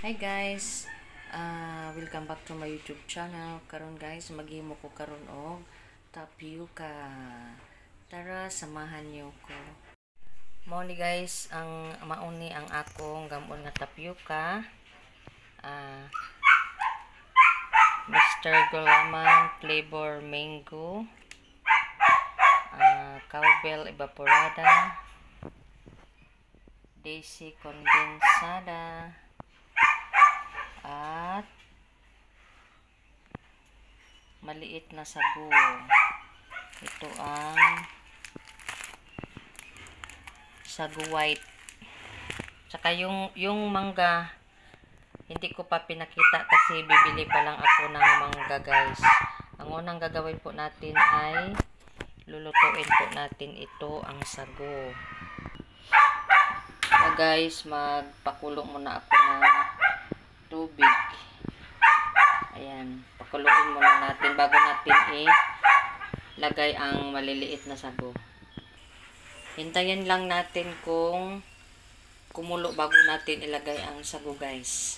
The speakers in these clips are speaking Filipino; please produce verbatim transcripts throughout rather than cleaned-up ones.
Hi guys, uh, welcome back to my YouTube channel. Karon guys, maghimo ko karon og tapioca. Tara, samahan niyo ko. Mao ni guys, ang mauni ang akong gamon nga tapioca. Uh, Mister Gulaman flavor mango. Uh, cowbell evaporada. Daisy condensada. At maliit na sago. Ito ang sago white. Tsaka yung yung mangga hindi ko pa pinakita kasi bibili pa lang ako ng mangga guys. Ang unang gagawin po natin ay lulutuin po natin ito ang sago. So guys, magpakulo muna ako ng tubig. Ayan, pakuluin muna natin bago natin ilagay ang maliliit na sago. Hintayin lang natin kung kumulo bago natin ilagay ang sago guys.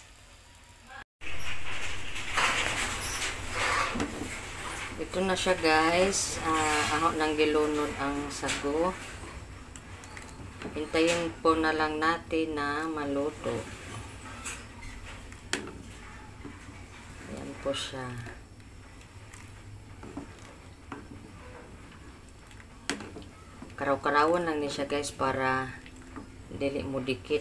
Ito na siya guys. Uh, aho nang gilunod ang sago. Hintayin po na lang natin na maluto. Ayan po siya. Karaw-karawan lang ni siya guys para dili mo dikit.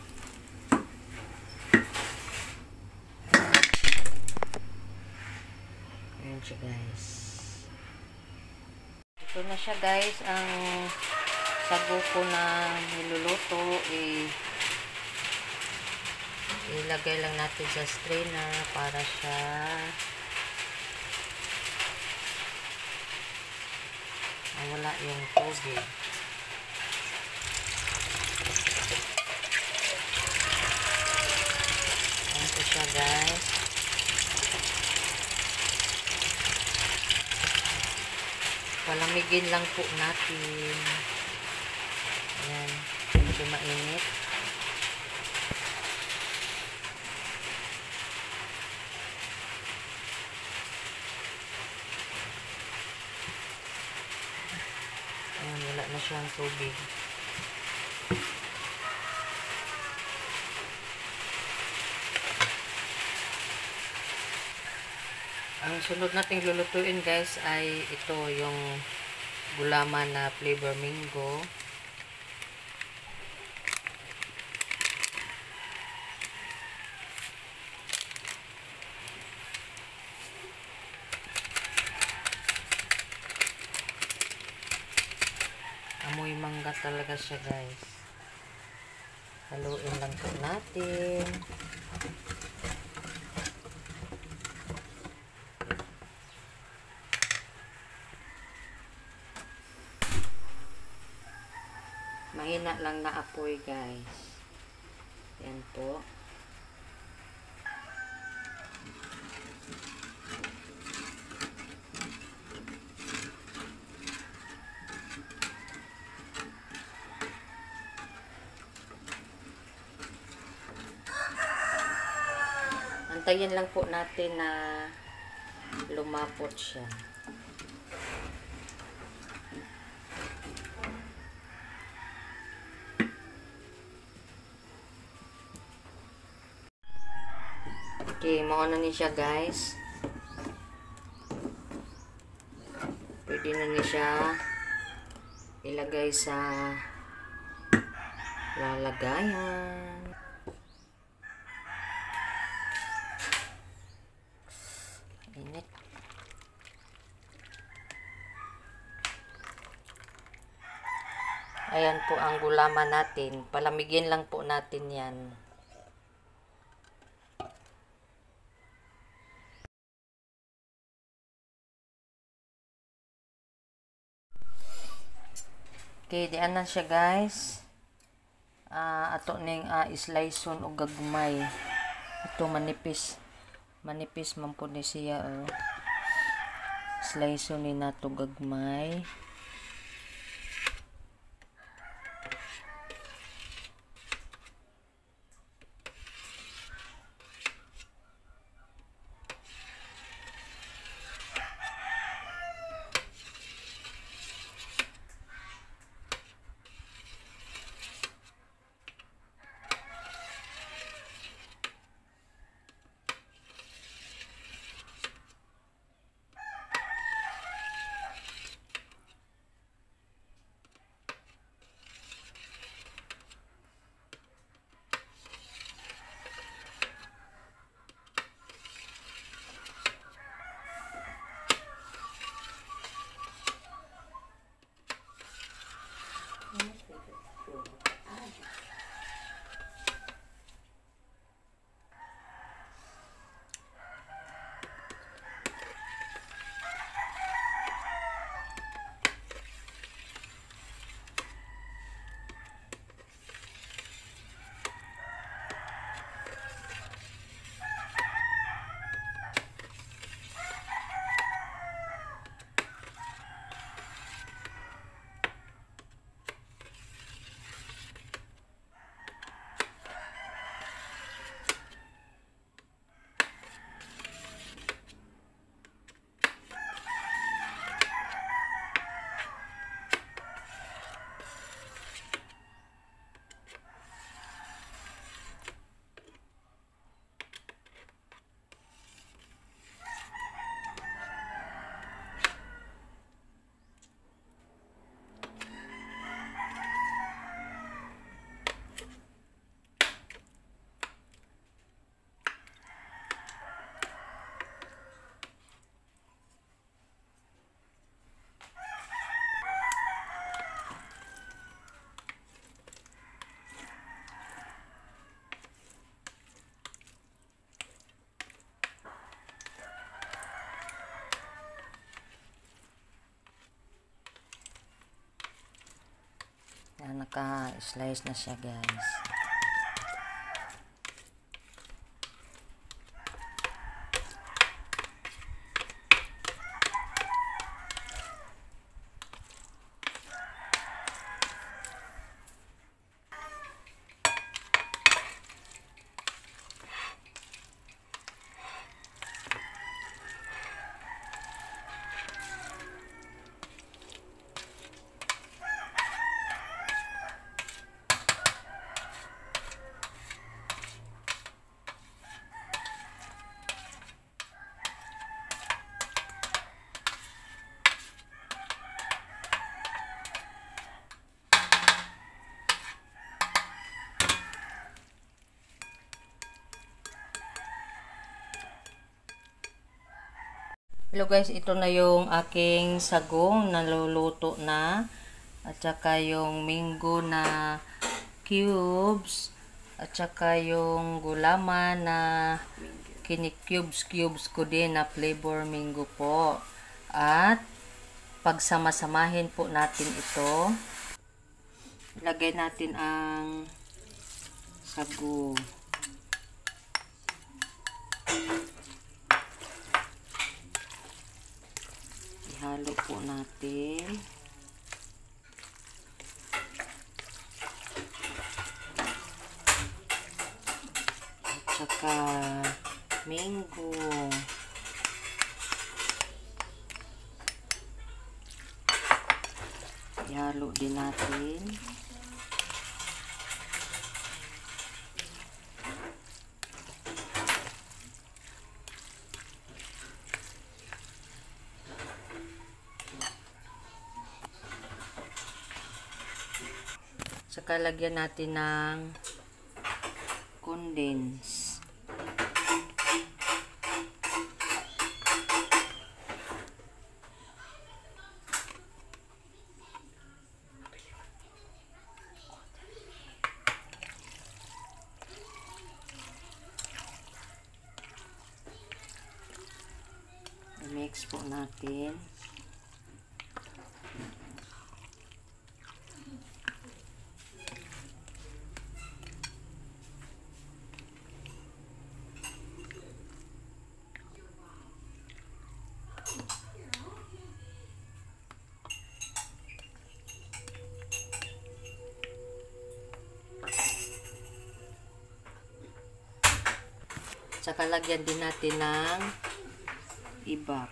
Ayan siya guys. Ito na siya guys. Ang sago ko na niluluto eh ilagay lang natin sa strainer para siya mawala yung tubig. Ayan po siya guys. Palamigin lang po natin. Ayan, medyo mainit. Ayan, wala na siyang tubig. Ang sunod nating lulutuin guys ay ito yung gulaman na flavor mango. Amoy mangga talaga siya guys. Haluin lang po natin. Mahina lang na apoy guys. Yan po. Antayin lang po natin na lumapot siya. Okay, mauna ni siya guys. Pwede na ni siya ilagay sa lalagayan. Init. Ayan po ang gulaman natin. Palamigin lang po natin yan. Okay, diyan na siya guys. Uh, ato ning uh, sliceon o gagmay. Ito manipis. Manipis man po ni siya. Oh. Sliceon ni nato gagmay. naka-slice na siya, guys. Hello guys, ito na yung aking sagong naluluto na. At saka yung mango na cubes. At saka yung gulaman na kinikubes-cubes ko din na flavor mango po. At pagsama-samahin po natin ito. Lagay natin ang sago. Ihalo po natin. At saka mango. Ihalo din natin. Saka lagyan natin ng condense. I-mix po natin. Saka lagyan din natin ng iba.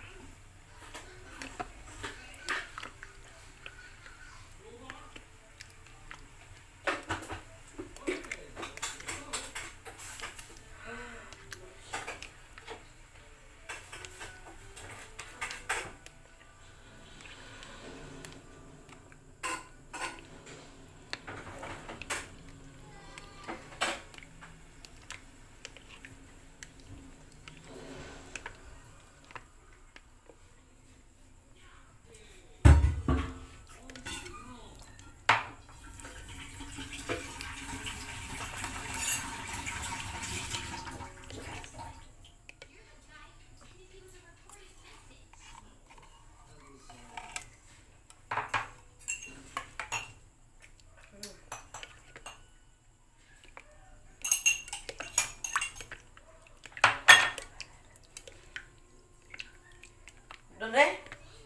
Done?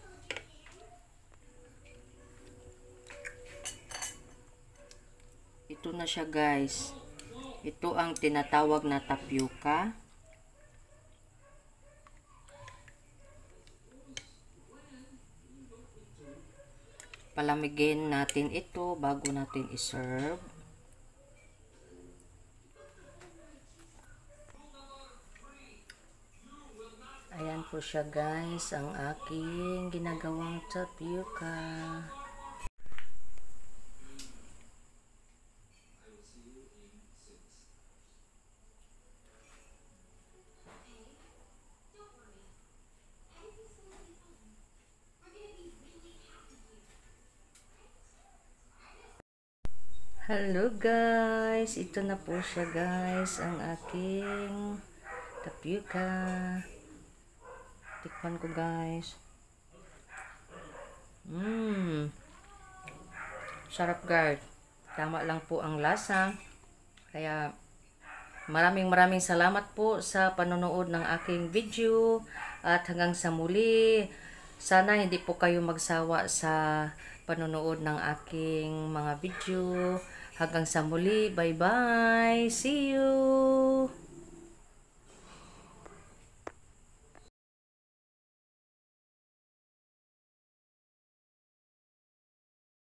Ito na siya guys. Ito ang tinatawag na tapioca. Palamigin natin ito bago natin i-serve. Ayan po siya guys, ang aking ginagawang tapioca. Hello guys, ito na po siya guys, ang aking tapioca. Tikman ko guys. Mmm. Sarap guys. Tama lang po ang lasa. Kaya maraming maraming salamat po sa panonood ng aking video. At hanggang sa muli, sana hindi po kayo magsawa sa panonood ng aking mga video. Hanggang sa muli, bye bye! See you!